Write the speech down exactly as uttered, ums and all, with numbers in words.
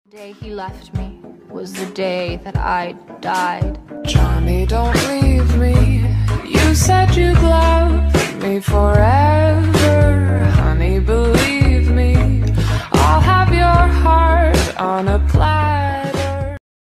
The day he left me was the day that I died. Jhonny, don't leave me. You said you'd love me forever.